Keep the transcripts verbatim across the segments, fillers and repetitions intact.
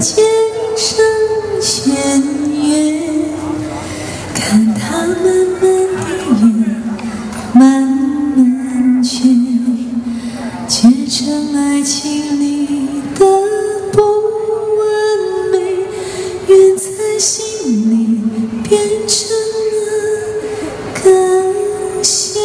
肩上弦月，看它慢慢地圆，慢慢缺，缺成爱情里的不完美，圆在心里变成了感谢。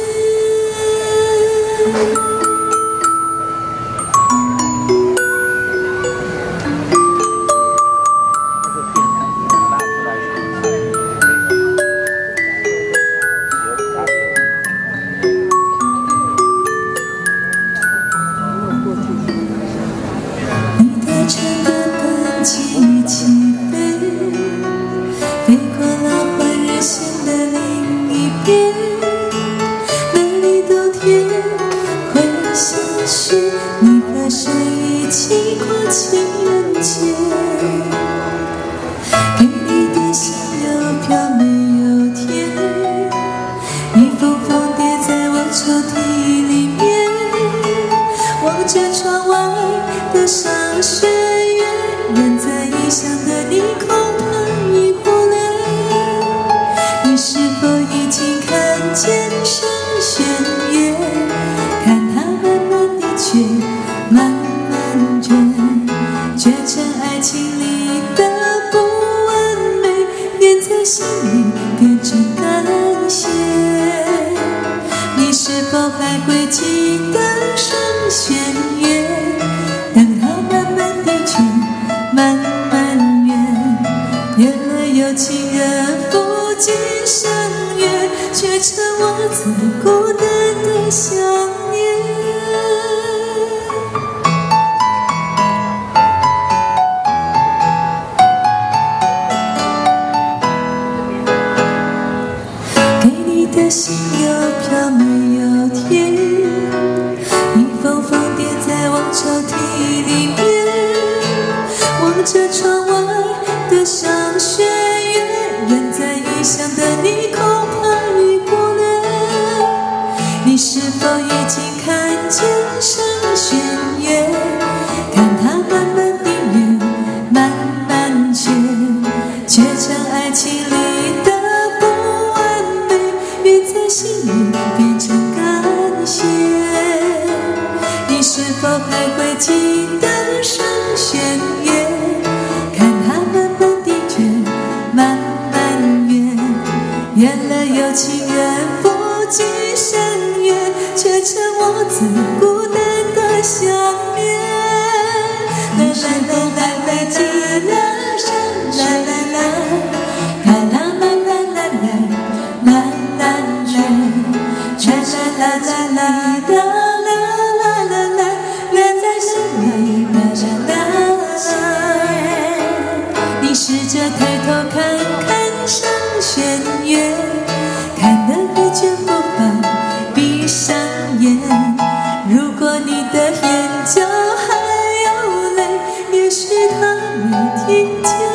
乘着奔急起飞，飞过了换日线的另一边，那里冬天会下雪，你和谁一起过情人节？给你的信邮票没有贴，一封封叠在我抽屉里面，望着窗外的上雪。人在异乡的你恐怕已忽略，你是否已经看见上弦月？看它慢慢地缺，慢慢缺，缺成爱情里的不完美，圆在心里变成感谢。你是否还会记得上弦月？等它慢慢地缺，慢慢圆，圆了有情人赴今生约，却成我最孤单的想念。给你的信邮票没有贴，一封封叠在我抽屉里面，望着窗外的上弦月，人在异乡的你恐怕已忽略，你是否已经看见上弦月？看它慢慢地圆，慢慢缺，缺成爱情里的不完美，圆在心里变成感谢。你是否还会记得上弦月？圆了有情人赴今生约，却成我最孤单的想念。啦啦啦啦啦啦啦啦啦，啦啦啦啦啦啦啦啦啦，啦啦啦啦啦啦啦啦啦，圆在心里啦啦啦。你试着抬头看看上弦月，看得疲倦不放，闭上眼。如果你的眼角还有泪，也许他没听见。